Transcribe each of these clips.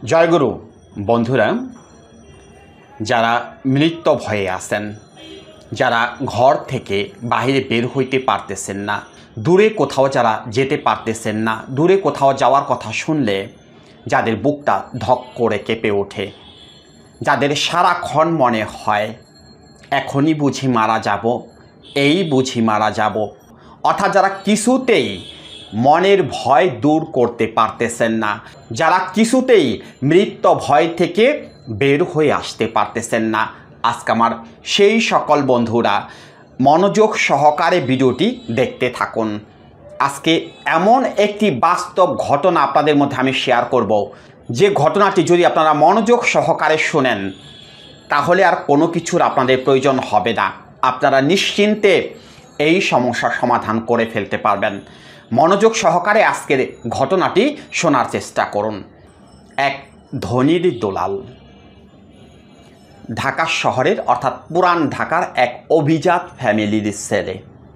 জয়গুরু বন্ধুরা, যারা মৃত্যু ভয়ে আছেন, যারা ঘর থেকে বাইরে বের হইতে পারতেছেন না, দূরে কোথাও যারা যেতে পারতেছেন না, দূরে কোথাও যাওয়ার কথা শুনলে যাদের বুকটা ধক করে কেঁপে ওঠে, যাদের সারাক্ষণ মনে হয় এখনই বুঝি মারা যাব, এই বুঝি মারা যাব, অর্থাৎ যারা কিছুতেই মনের ভয় দূর করতে পারতেছেন না, যারা কিছুতেই মৃত্যু ভয় থেকে বের হয়ে আসতে পারতেছেন না, আজকে আমার সেই সকল বন্ধুরা মনোযোগ সহকারে ভিডিওটি দেখতে থাকুন। আজকে এমন একটি বাস্তব ঘটনা আপনাদের মধ্যে আমি শেয়ার করব, যে ঘটনাটি যদি আপনারা মনোযোগ সহকারে শোনেন তাহলে আর কোনো কিছুর আপনাদের প্রয়োজন হবে না। আপনারা নিশ্চিন্তে এই সমস্যার সমাধান করে ফেলতে পারবেন। মনোযোগ সহকারে আজকের ঘটনাটি শোনার চেষ্টা করুন। এক ধনীর দোলাল, ঢাকা শহরের অর্থাৎ পুরান ঢাকার এক অভিজাত ফ্যামিলির ছেলে,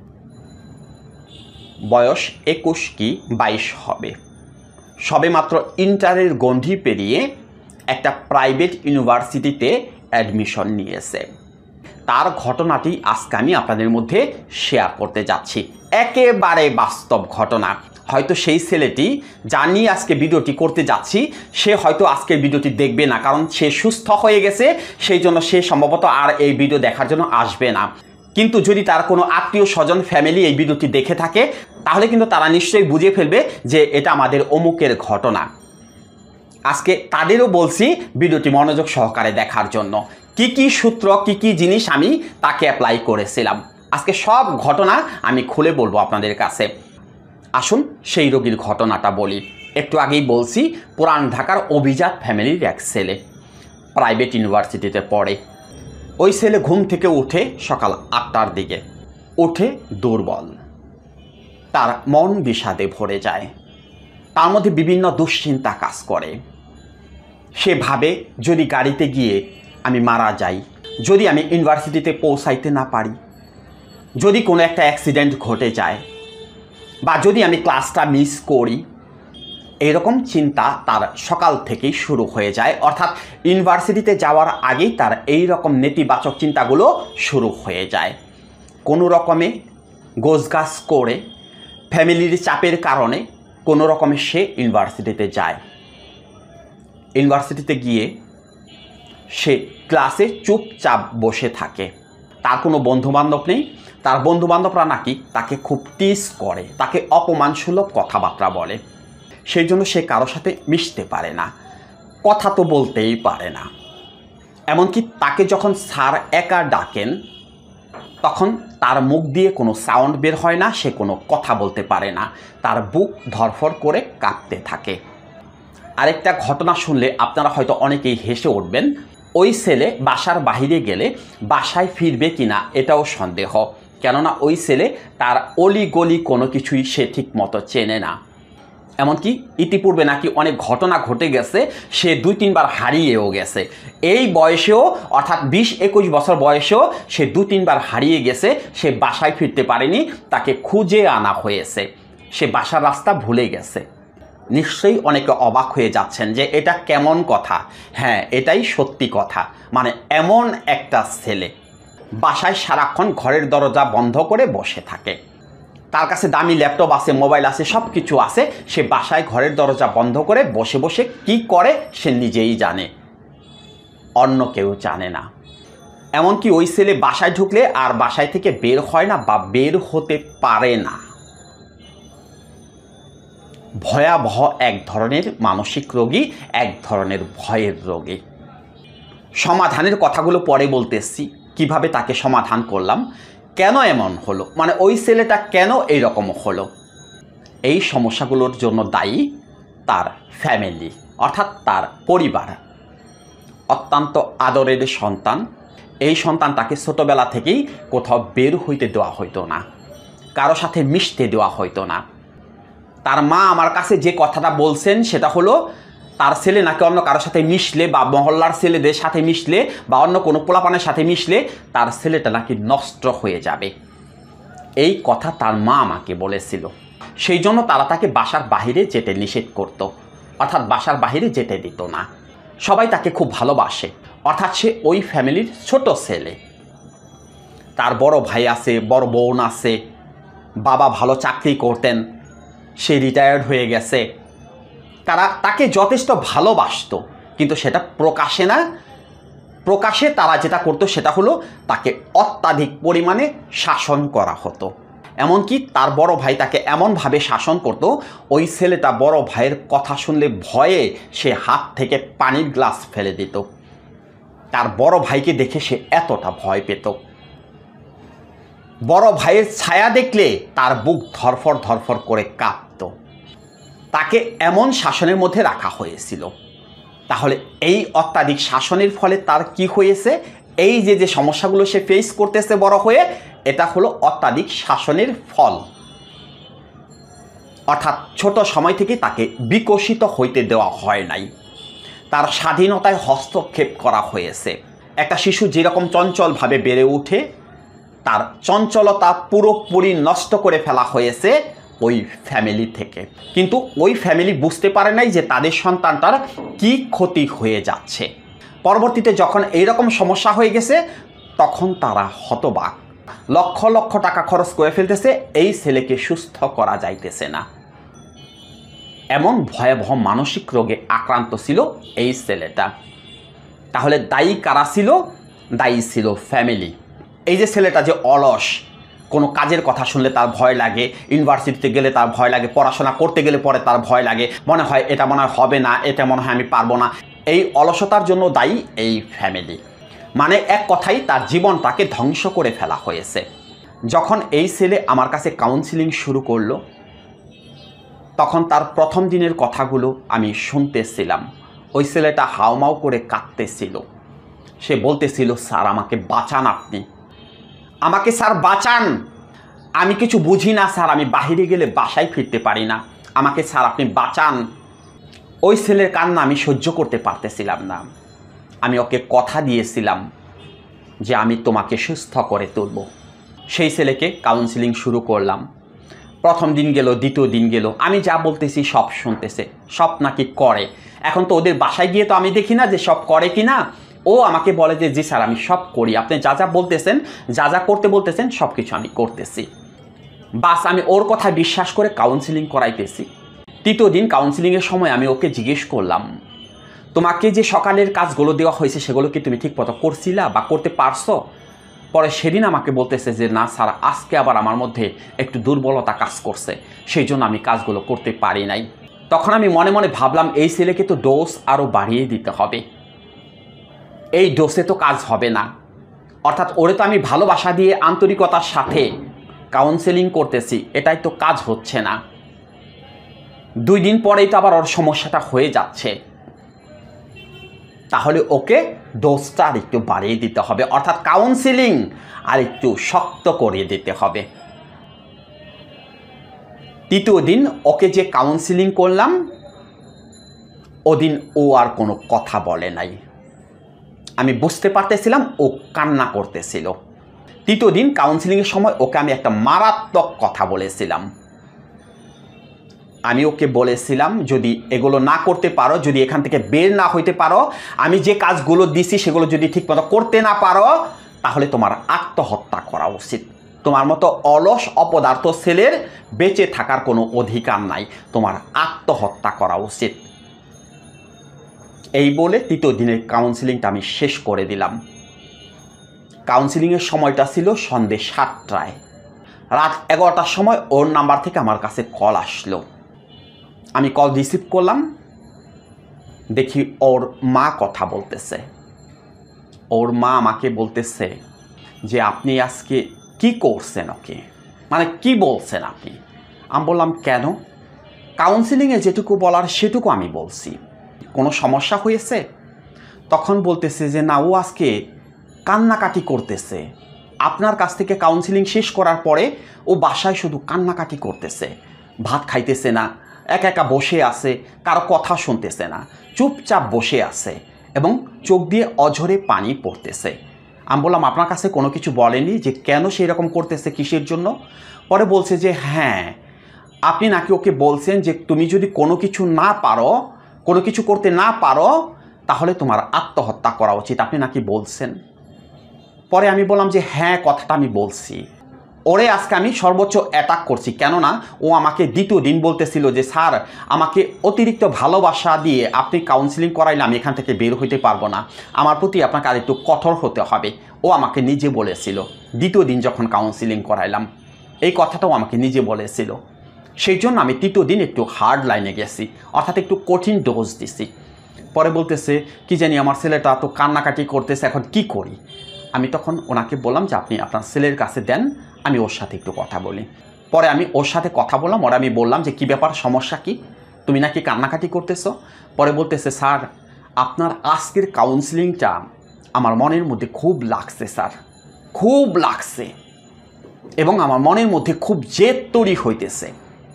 বয়স 21 কি 22 হবে, সবেমাত্র ইন্টারের গণ্ডি পেরিয়ে একটা প্রাইভেট ইউনিভার্সিটিতে অ্যাডমিশন নিয়েছে। তার ঘটনাটি আজকে আমি আপনাদের মধ্যে শেয়ার করতে যাচ্ছি, একেবারে বাস্তব ঘটনা। হয়তো সেই ছেলেটি যা নিয়ে আজকে ভিডিওটি করতে যাচ্ছি সে হয়তো আজকের ভিডিওটি দেখবে না, কারণ সে সুস্থ হয়ে গেছে, সেই জন্য সে সম্ভবত আর এই ভিডিও দেখার জন্য আসবে না। কিন্তু যদি তার কোনো আত্মীয় স্বজন ফ্যামিলি এই ভিডিওটি দেখে থাকে তাহলে কিন্তু তারা নিশ্চয়ই বুঝে ফেলবে যে এটা আমাদের অমুকের ঘটনা। আজকে তাদেরও বলছি ভিডিওটি মনোযোগ সহকারে দেখার জন্য। কি কি সূত্র, কি কি জিনিস আমি তাকে অ্যাপ্লাই করেছিলাম, আজকে সব ঘটনা আমি খুলে বলবো আপনাদের কাছে। আসুন সেই রোগীর ঘটনাটা বলি। একটু আগেই বলছি পুরান ঢাকার অভিজাত ফ্যামিলির এক ছেলে, প্রাইভেট ইউনিভার্সিটিতে পড়ে। ওই ছেলে ঘুম থেকে উঠে সকাল 8টার দিকে, উঠে দুর্বল, তার মন বিষাদে ভরে যায়, তার মধ্যে বিভিন্ন দুশ্চিন্তা কাজ করে। সে ভাবে যদি গাড়িতে গিয়ে আমি মারা যাই, যদি আমি ইউনিভার্সিটিতে পৌঁছাইতে না পারি, যদি কোনো একটা অ্যাক্সিডেন্ট ঘটে যায়, বা যদি আমি ক্লাসটা মিস করি, এরকম চিন্তা তার সকাল থেকেই শুরু হয়ে যায়। অর্থাৎ ইউনিভার্সিটিতে যাওয়ার আগেই তার এই রকম নেতিবাচক চিন্তাগুলো শুরু হয়ে যায়। কোনো রকমে গোছগাছ করে ফ্যামিলির চাপের কারণে কোনো রকমে সে ইউনিভার্সিটিতে যায়। ইউনিভার্সিটিতে গিয়ে সে ক্লাসে চুপচাপ বসে থাকে। তার কোনো বন্ধুবান্ধব নেই, তার বন্ধুবান্ধবরা নাকি তাকে খুব টিজ করে, তাকে অপমানসুলভ কথাবার্তা বলে। সেই জন্য সে কারোর সাথে মিশতে পারে না, কথা তো বলতেই পারে না। এমনকি তাকে যখন স্যার একা ডাকেন তখন তার মুখ দিয়ে কোনো সাউন্ড বের হয় না, সে কোনো কথা বলতে পারে না, তার বুক ধরফর করে কাঁপতে থাকে। আরেকটা ঘটনা শুনলে আপনারা হয়তো অনেকেই হেসে উঠবেন। ওই ছেলে বাসার বাহিরে গেলে বাসায় ফিরবে কিনা এটাও সন্দেহ, কেননা ওই ছেলে তার অলি গলি কোনো কিছুই সে ঠিক মতো চেনে না। এমনকি ইতিপূর্বে নাকি অনেক ঘটনা ঘটে গেছে, সে 2-3 বার হারিয়েও গেছে। এই বয়সেও অর্থাৎ 20-21 বছর বয়সেও সে 2-3 বার হারিয়ে গেছে, সে বাসায় ফিরতে পারেনি, তাকে খুঁজে আনা হয়েছে, সে বাসার রাস্তা ভুলে গেছে। নিশ্চয়ই অনেকে অবাক হয়ে যাচ্ছেন যে এটা কেমন কথা। হ্যাঁ, এটাই সত্যি কথা। মানে এমন একটা ছেলে বাসায় সারাক্ষণ ঘরের দরজা বন্ধ করে বসে থাকে, তার কাছে দামি ল্যাপটপ আছে, মোবাইল আছে, সব কিছু আছে, সে বাসায় ঘরের দরজা বন্ধ করে বসে বসে কি করে সে নিজেই জানে, অন্য কেউ জানে না। এমনকি ওই ছেলে বাসায় ঢুকলে আর বাসায় থেকে বের হয় না বা বের হতে পারে না। ভয়াবহ এক ধরনের মানসিক রোগী, এক ধরনের ভয়ের রোগী। সমাধানের কথাগুলো পরে বলতেছি, কিভাবে তাকে সমাধান করলাম, কেন এমন হলো, মানে ওই ছেলেটা কেন এইরকম হলো। এই সমস্যাগুলোর জন্য দায়ী তার ফ্যামিলি, অর্থাৎ তার পরিবার। অত্যন্ত আদরের সন্তান, এই সন্তানটাকে ছোটোবেলা থেকেই কোথাও বের হইতে দেওয়া হইতো না, কারো সাথে মিশতে দেওয়া হইতো না। তার মা আমার কাছে যে কথাটা বলছেন সেটা হলো, তার ছেলে নাকি অন্য কারোর সাথে মিশলে বা মহল্লার ছেলেদের সাথে মিশলে বা অন্য কোনো পোলাপানের সাথে মিশলে তার ছেলেটা নাকি নষ্ট হয়ে যাবে। এই কথা তার মা আমাকে বলেছিল। সেই জন্য তারা তাকে বাসার বাইরে যেতে নিষেধ করত। অর্থাৎ বাসার বাইরে যেতে দিত না। সবাই তাকে খুব ভালোবাসে, অর্থাৎ সে ওই ফ্যামিলির ছোট ছেলে। তার বড় ভাই আছে, বড় বোন আছে, বাবা ভালো চাকরি করতেন, সে রিটায়ার্ড হয়ে গেছে। তারা তাকে যথেষ্ট ভালোবাসতো, কিন্তু সেটা প্রকাশে না। প্রকাশে তারা যেটা করতো সেটা হলো তাকে অত্যাধিক পরিমাণে শাসন করা হতো। এমনকি তার বড় ভাই তাকে এমনভাবে শাসন করত, ওই ছেলেটা বড় ভাইয়ের কথা শুনলে ভয়ে সে হাত থেকে পানির গ্লাস ফেলে দিত। তার বড় ভাইকে দেখে সে এতটা ভয় পেত। বড় ভাইয়ের ছায়া দেখলে তার বুক ধরফর ধরফর করে কাঁপত। তাকে এমন শাসনের মধ্যে রাখা হয়েছিল। তাহলে এই অত্যাধিক শাসনের ফলে তার কি হয়েছে? এই যে সমস্যাগুলো সে ফেস করতেছে বড় হয়ে, এটা হলো অত্যাধিক শাসনের ফল। অর্থাৎ ছোট সময় থেকে তাকে বিকশিত হইতে দেওয়া হয় নাই, তার স্বাধীনতায় হস্তক্ষেপ করা হয়েছে। একটা শিশু যেরকম চঞ্চলভাবে বেড়ে ওঠে, তার চঞ্চলতা পুরোপুরি নষ্ট করে ফেলা হয়েছে ওই ফ্যামিলি থেকে। কিন্তু ওই ফ্যামিলি বুঝতে পারে নাই যে তাদের সন্তানটার কি ক্ষতি হয়ে যাচ্ছে। পরবর্তীতে যখন এইরকম সমস্যা হয়ে গেছে, তখন তারা হতবাক। লক্ষ লক্ষ টাকা খরচ করে ফেলতেছে, এই ছেলেকে সুস্থ করা যাইতেছে না। এমন ভয়াবহ মানসিক রোগে আক্রান্ত ছিল এই ছেলেটা। তাহলে দায়ী কারা ছিল? দায়ী ছিল ফ্যামিলি। এই যে ছেলেটা যে অলস, কোনো কাজের কথা শুনলে তার ভয় লাগে, ইউনিভার্সিটিতে গেলে তার ভয় লাগে, পড়াশোনা করতে গেলে পরে তার ভয় লাগে, মনে হয় এটা মনে হয় হবে না, এটা মনে হয় আমি পারবো না। এই অলসতার জন্য দায়ী এই ফ্যামিলি। মানে এক কথাই তার জীবনটাকে ধ্বংস করে ফেলা হয়েছে। যখন এই ছেলে আমার কাছে কাউন্সিলিং শুরু করলো, তখন তার প্রথম দিনের কথাগুলো আমি শুনতেছিলাম। ওই ছেলেটা হাউমাউ করে কাঁদতেছিল। সে বলতেছিল, স্যার আমাকে বাঁচান, আপনি আমাকে স্যার বাঁচান, আমি কিছু বুঝি না স্যার, আমি বাহিরে গেলে বাসায় ফিরতে পারি না, আমাকে স্যার আপনি বাঁচান। ওই ছেলের কান্না আমি সহ্য করতে পারতেছিলাম না। আমি ওকে কথা দিয়েছিলাম যে আমি তোমাকে সুস্থ করে তুলব। সেই ছেলেকে কাউন্সিলিং শুরু করলাম। প্রথম দিন গেল, দ্বিতীয় দিন গেল, আমি যা বলতেছি সব শুনতেছে, সব নাকি করে। এখন তো ওদের বাসায় গিয়ে তো আমি দেখি না যে সব করে কি না। ও আমাকে বলে যে জি স্যার আমি সব করি, আপনি যা যা বলতেছেন, যা যা করতে বলতেছেন সব কিছু আমি করতেছি। বাস আমি ওর কথা বিশ্বাস করে কাউন্সিলিং করাইতেছি। তৃতীয় দিন কাউন্সিলিংয়ের সময় আমি ওকে জিজ্ঞেস করলাম, তোমাকে যে সকালের কাজগুলো দেওয়া হয়েছে সেগুলো কি তুমি ঠিক মতো করছিলা বা করতে পারছো? পরে সেদিন আমাকে বলতেছে যে না স্যার, আজকে আবার আমার মধ্যে একটু দুর্বলতা কাজ করছে, সেই জন্য আমি কাজগুলো করতে পারি নাই। তখন আমি মনে মনে ভাবলাম, এই ছেলেকে তো ডোজ আরও বাড়িয়ে দিতে হবে, এই ডোজে তো কাজ হবে না। অর্থাৎ ওরে তো আমি ভালোবাসা দিয়ে আন্তরিকতার সাথে কাউন্সেলিং করতেছি, এটাই তো কাজ হচ্ছে না। 2 দিন পরেই তো আবার ওর সমস্যাটা হয়ে যাচ্ছে। তাহলে ওকে ডোজটা আর একটু বাড়িয়ে দিতে হবে, অর্থাৎ কাউন্সিলিং আর একটু শক্ত করিয়ে দিতে হবে। তৃতীয় দিন ওকে যে কাউন্সিলিং করলাম, ওদিন ও আর কোনো কথা বলে নাই। আমি বুঝতে পারতেছিলাম ও কান্না করতেছিল। তৃতীয় দিন কাউন্সিলিংয়ের সময় ওকে আমি একটা মারাত্মক কথা বলেছিলাম। আমি ওকে বলেছিলাম, যদি এগুলো না করতে পারো, যদি এখান থেকে বের না হইতে পারো, আমি যে কাজগুলো দিছি সেগুলো যদি ঠিকমতো করতে না পারো, তাহলে তোমার আত্মহত্যা করা উচিত। তোমার মতো অলস অপদার্থ ছেলের বেঁচে থাকার কোনো অধিকার নাই, তোমার আত্মহত্যা করা উচিত। এই বলে তৃতীয় দিনের কাউন্সিলিংটা আমি শেষ করে দিলাম। কাউন্সিলিংয়ের সময়টা ছিল সন্ধ্যে 7টায়। রাত 11টার সময় ওর নাম্বার থেকে আমার কাছে কল আসলো। আমি কল রিসিভ করলাম, দেখি ওর মা কথা বলতেছে। ওর মা আমাকে বলতেছে যে আপনি আজকে কি করছেন ওকে, মানে কি বলছেন আপনি? আমি বললাম কেন? কাউন্সিলিংয়ে যেটুকু বলার সেটুকু আমি বলছি, কোনো সমস্যা হয়েছে? তখন বলতেছে যে না, ও আজকে কান্নাকাটি করতেছে। আপনার কাছ থেকে কাউন্সিলিং শেষ করার পরে ও বাসায় শুধু কান্নাকাটি করতেছে, ভাত খাইতেছে না, একা একা বসে আছে, কারো কথা শুনতেছে না, চুপচাপ বসে আছে এবং চোখ দিয়ে অঝরে পানি পড়তেছে। আমি বললাম আপনার কাছে কোনো কিছু বলেনি যে কেন সেই রকম করতেছে, কিসের জন্য? পরে বলছে যে হ্যাঁ, আপনি নাকি ওকে বলছেন যে তুমি যদি কোনো কিছু না পারো কোনো কিছু করতে না পারো তাহলে তোমার আত্মহত্যা করা উচিত, আপনি নাকি বলছেন। পরে আমি বললাম যে হ্যাঁ, কথাটা আমি বলছি। ওরে আজকে আমি সর্বোচ্চ অ্যাটাক করছি, কেননা ও আমাকে দ্বিতীয় দিন বলতেছিল যে স্যার, আমাকে অতিরিক্ত ভালোবাসা দিয়ে আপনি কাউন্সিলিং করাইলে আমি এখান থেকে বের হইতে পারবো না, আমার প্রতি আপনাকে আর একটু কঠোর হতে হবে। ও আমাকে নিজে বলেছিল দ্বিতীয় দিন যখন কাউন্সিলিং করাইলাম, এই কথাটাও আমাকে নিজে বলেছিল। সেই জন্য আমি তৃতীয় দিন একটু হার্ড লাইনে গেছি, অর্থাৎ একটু কঠিন ডোজ দিছি। পরে বলতেছে কি জানি আমার ছেলেটা তো কান্নাকাটি করতেছে, এখন কি করি। আমি তখন ওনাকে বললাম যে আপনি আপনার ছেলের কাছে দেন, আমি ওর সাথে একটু কথা বলি। পরে আমি ওর সাথে কথা বললাম, ওরা আমি বললাম যে কী ব্যাপার, সমস্যা কি, তুমি নাকি কান্নাকাটি করতেছো। পরে বলতেছে স্যার, আপনার আজকের কাউন্সিলিংটা আমার মনের মধ্যে খুব লাগছে স্যার, খুব লাগছে, এবং আমার মনের মধ্যে খুব জেদ তৈরি হইতেছে।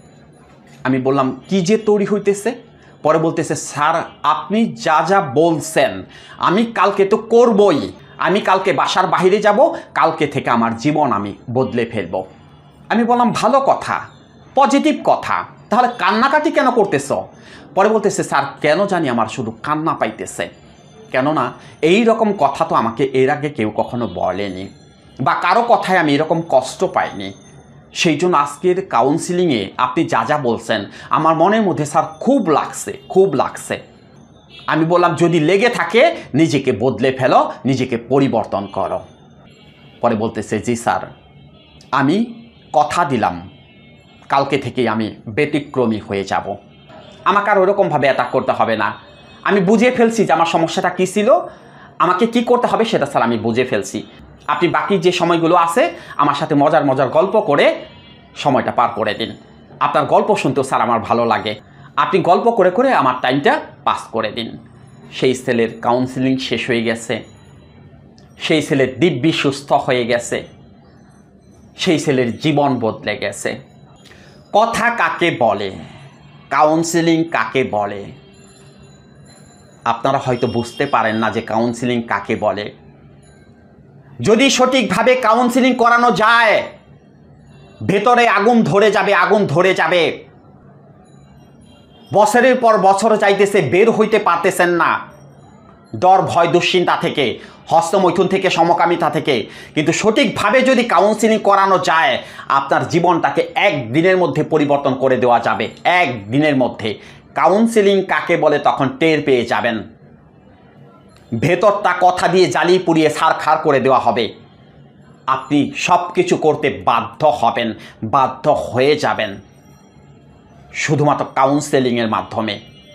আমি বললাম কি জেদ তৈরি হইতেছে। পরে বলতেছে স্যার, আপনি যা যা বলছেন আমি কালকে তো করবই, আমি কালকে বাসার বাইরে যাব, কালকে থেকে আমার জীবন আমি বদলে ফেলব। আমি বললাম ভালো কথা, পজিটিভ কথা, তাহলে কান্নাকাটি কেন করতেছ। পরে বলতেছে স্যার, কেন জানি আমার শুধু কান্না পাইতেছে, কেননা এই রকম কথা তো আমাকে এর আগে কেউ কখনো বলেনি, বা কারো কথায় আমি এরকম কষ্ট পাইনি। সেই জন্য আজকের কাউন্সিলিংয়ে আপনি যা যা বলছেন আমার মনের মধ্যে স্যার খুব লাগছে, খুব লাগছে। আমি বললাম যদি লেগে থাকে নিজেকে বদলে ফেলো, নিজেকে পরিবর্তন করো। পরে বলতেছে জি স্যার, আমি কথা দিলাম কালকে থেকেই আমি ব্যতিক্রমী হয়ে যাব, আমাকে আর ওরকমভাবে অ্যাটাক করতে হবে না। আমি বুঝে ফেলছি যে আমার সমস্যাটা কী ছিল, আমাকে কি করতে হবে সেটা স্যার আমি বুঝে ফেলছি। আপনি বাকি যে সময়গুলো আছে আমার সাথে মজার মজার গল্প করে সময়টা পার করে দিন। আপনার গল্প শুনতেও স্যার আমার ভালো লাগে, আপনি গল্প করে করে আমার টাইমটা পাস করে দিন। সেই ছেলের কাউন্সিলিং শেষ হয়ে গেছে, সেই ছেলের দিব্যি সুস্থ হয়ে গেছে, সেই ছেলের জীবন বদলে গেছে। কথা কাকে বলে, কাউন্সিলিং কাকে বলে, আপনারা হয়তো বুঝতে পারেন না যে কাউন্সিলিং কাকে বলে। যদি সঠিকভাবে কাউন্সিলিং করানো যায়, ভেতরে আগুন ধরে যাবে, আগুন ধরে যাবে। বছরের পর বছর যাইতেছে, বের হইতে পারতেছেন না, ডর ভয় দুশ্চিন্তা থেকে, হস্তমৈথুন থেকে, সমকামিতা থেকে। কিন্তু সঠিকভাবে যদি কাউন্সিলিং করানো যায়, আপনার জীবনটাকে একদিনের মধ্যে পরিবর্তন করে দেওয়া যাবে, একদিনের মধ্যে। কাউন্সিলিং কাকে বলে তখন টের পেয়ে যাবেন। ভেতরটা কথা দিয়ে জ্বালিয়ে পুড়িয়ে ছারখার করে দেওয়া হবে, আপনি সব কিছু করতে বাধ্য হবেন, বাধ্য হয়ে যাবেন শুধুমাত্র কাউন্সেলিংয়ের মাধ্যমে।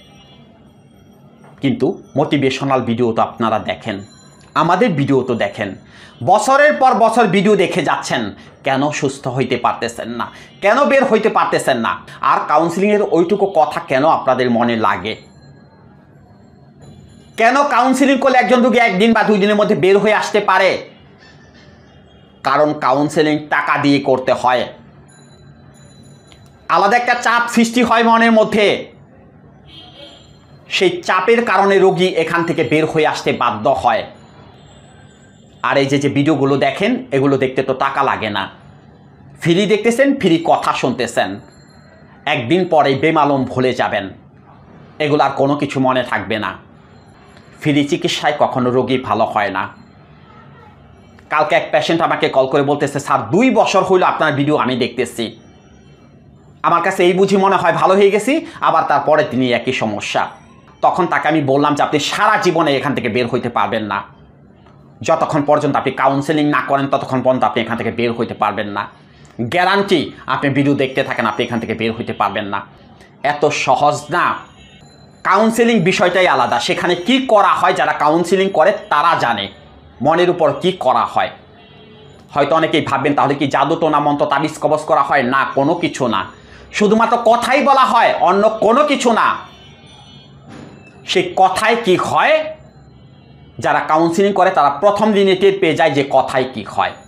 কিন্তু মোটিভেশনাল ভিডিও তো আপনারা দেখেন, আমাদের ভিডিও তো দেখেন, বছরের পর বছর ভিডিও দেখে যাচ্ছেন, কেন সুস্থ হইতে পারতেছেন না, কেন বের হইতে পারতেছেন না। আর কাউন্সিলিংয়ের ওইটুকু কথা কেন আপনাদের মনে লাগে, কেন কাউন্সিলিং করলে একজন রোগী একদিন বা 2 দিনের মধ্যে বের হয়ে আসতে পারে? কারণ কাউন্সিলিং টাকা দিয়ে করতে হয়, আলাদা একটা চাপ সৃষ্টি হয় মনের মধ্যে, সেই চাপের কারণে রোগী এখান থেকে বের হয়ে আসতে বাধ্য হয়। আর এই যে ভিডিওগুলো দেখেন, এগুলো দেখতে তো টাকা লাগে না, ফ্রি দেখতেছেন, ফ্রি কথা শুনতেছেন, একদিন পরে বেমালুম ভুলে যাবেন, এগুলো আর কোনো কিছু মনে থাকবে না। ফ্রি চিকিৎসায় কখনো রোগী ভালো হয় না। কালকে এক পেশেন্ট আমাকে কল করে বলতেছে স্যার 2 বছর হইল আপনার ভিডিও আমি দেখতেছি, আমার কাছে এই বুঝি মনে হয় ভালো হয়ে গেছি, আবার তারপরে তিনি একই সমস্যা। তখন তাকে আমি বললাম যে আপনি সারা জীবনে এখান থেকে বের হইতে পারবেন না, যতক্ষণ পর্যন্ত আপনি কাউন্সেলিং না করেন ততক্ষণ পর্যন্ত আপনি এখান থেকে বের হইতে পারবেন না। গ্যারান্টি, আপনি ভিডিও দেখতে থাকেন, আপনি এখান থেকে বের হইতে পারবেন না। এত সহজ না, কাউন্সেলিং বিষয়টাই আলাদা। সেখানে কি করা হয়, যারা কাউন্সেলিং করে তারা জানে মনের উপর কি করা হয়। হয়তো অনেকেই ভাববেন তাহলে কি জাদু টোনা মন্ত্র তাবিজ কবজ করা হয়? না, কোনো কিছু না, শুধুমাত্র কথাই বলা হয়, অন্য কোনো কিছু না। সেই কথায় কি হয়, যারা কাউন্সেলিং করে তারা প্রথম দিনে টের পেয়ে যায় যে কথায় কি হয়।